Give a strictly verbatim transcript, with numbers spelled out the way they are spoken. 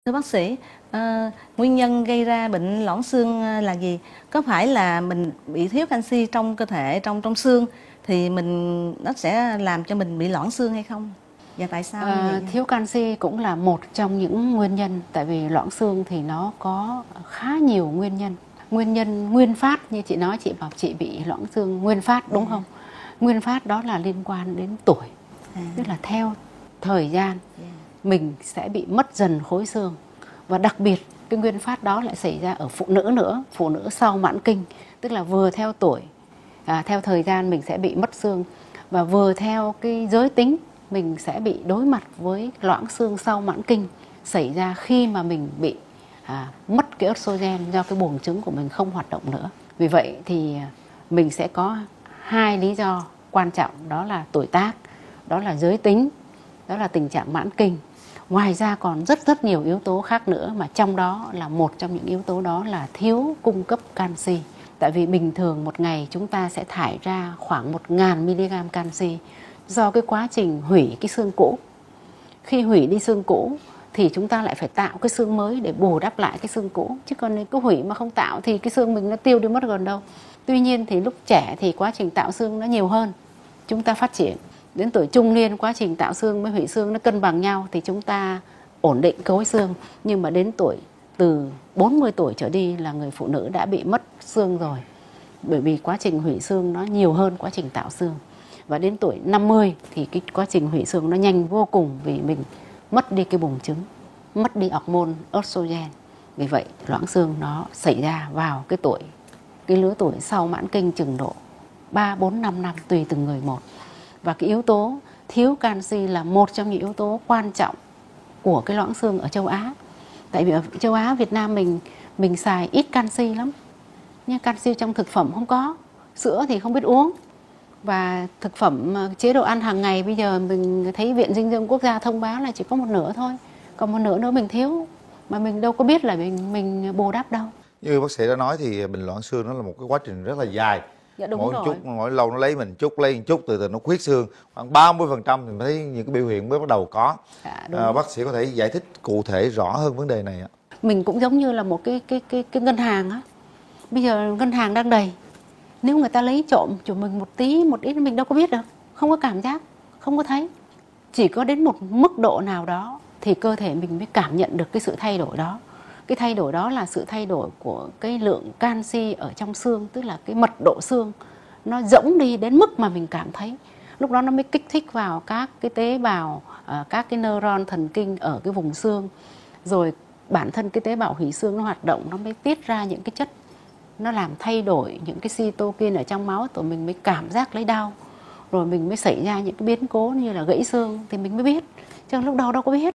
Thưa bác sĩ, ờ, nguyên nhân gây ra bệnh loãng xương là gì? Có phải là mình bị thiếu canxi trong cơ thể, trong trong xương thì mình nó sẽ làm cho mình bị loãng xương hay không? Và tại sao như À, vậy? thiếu canxi cũng là một trong những nguyên nhân, tại vì loãng xương thì nó có khá nhiều nguyên nhân. Nguyên nhân nguyên phát như chị nói, chị bảo chị bị loãng xương nguyên phát đúng À. không? Nguyên phát đó là liên quan đến tuổi, À. tức là theo thời gian Yeah. mình sẽ bị mất dần khối xương. Và đặc biệt cái nguyên phát đó lại xảy ra ở phụ nữ nữa, phụ nữ sau mãn kinh, tức là vừa theo tuổi, à, theo thời gian mình sẽ bị mất xương, và vừa theo cái giới tính mình sẽ bị đối mặt với loãng xương sau mãn kinh xảy ra khi mà mình bị à, mất cái estrogen do cái buồng trứng của mình không hoạt động nữa. Vì vậy thì mình sẽ có hai lý do quan trọng, đó là tuổi tác, đó là giới tính, đó là tình trạng mãn kinh. Ngoài ra còn rất rất nhiều yếu tố khác nữa, mà trong đó là một trong những yếu tố đó là thiếu cung cấp canxi. Tại vì bình thường một ngày chúng ta sẽ thải ra khoảng một nghìn mi-li-gam canxi do cái quá trình hủy cái xương cũ. Khi hủy đi xương cũ thì chúng ta lại phải tạo cái xương mới để bù đắp lại cái xương cũ. Chứ còn nếu cứ hủy mà không tạo thì cái xương mình nó tiêu đi mất gần đâu. Tuy nhiên thì lúc trẻ thì quá trình tạo xương nó nhiều hơn, chúng ta phát triển. Đến tuổi trung niên quá trình tạo xương với hủy xương nó cân bằng nhau thì chúng ta ổn định khối xương. Nhưng mà đến tuổi từ bốn mươi tuổi trở đi là người phụ nữ đã bị mất xương rồi, bởi vì quá trình hủy xương nó nhiều hơn quá trình tạo xương. Và đến tuổi năm mươi thì cái quá trình hủy xương nó nhanh vô cùng, vì mình mất đi cái buồng trứng, mất đi hormone estrogen. Vì vậy loãng xương nó xảy ra vào cái tuổi, cái lứa tuổi sau mãn kinh chừng độ ba, bốn, năm năm tùy từng người một. Và cái yếu tố thiếu canxi là một trong những yếu tố quan trọng của cái loãng xương ở châu Á. Tại vì ở châu Á, Việt Nam mình mình xài ít canxi lắm. Nhưng canxi trong thực phẩm không có, sữa thì không biết uống. Và thực phẩm chế độ ăn hàng ngày bây giờ mình thấy Viện Dinh dưỡng Quốc gia thông báo là chỉ có một nửa thôi. Còn một nửa nữa mình thiếu, mà mình đâu có biết là mình mình bù đắp đâu. Như bác sĩ đã nói thì bệnh loãng xương nó là một cái quá trình rất là dài. Dạ đúng mỗi rồi. chút mỗi lâu nó lấy mình chút lấy một chút, từ từ nó khuyết xương. Khoảng ba mươi phần trăm thì mới thấy những cái biểu hiện mới bắt đầu có. Dạ, đúng À, rồi. bác sĩ có thể giải thích cụ thể rõ hơn vấn đề này ạ? Mình cũng giống như là một cái cái cái cái ngân hàng á. Bây giờ ngân hàng đang đầy, nếu người ta lấy trộm của mình một tí một ít mình đâu có biết được, không có cảm giác, không có thấy. Chỉ có đến một mức độ nào đó thì cơ thể mình mới cảm nhận được cái sự thay đổi đó. Cái thay đổi đó là sự thay đổi của cái lượng canxi ở trong xương, tức là cái mật độ xương nó rỗng đi đến mức mà mình cảm thấy. Lúc đó nó mới kích thích vào các cái tế bào, các cái neuron thần kinh ở cái vùng xương. Rồi bản thân cái tế bào hủy xương nó hoạt động, nó mới tiết ra những cái chất, nó làm thay đổi những cái cytokine ở trong máu, tụi mình mới cảm giác lấy đau. Rồi mình mới xảy ra những cái biến cố như là gãy xương thì mình mới biết. Chứ lúc đầu đâu có biết.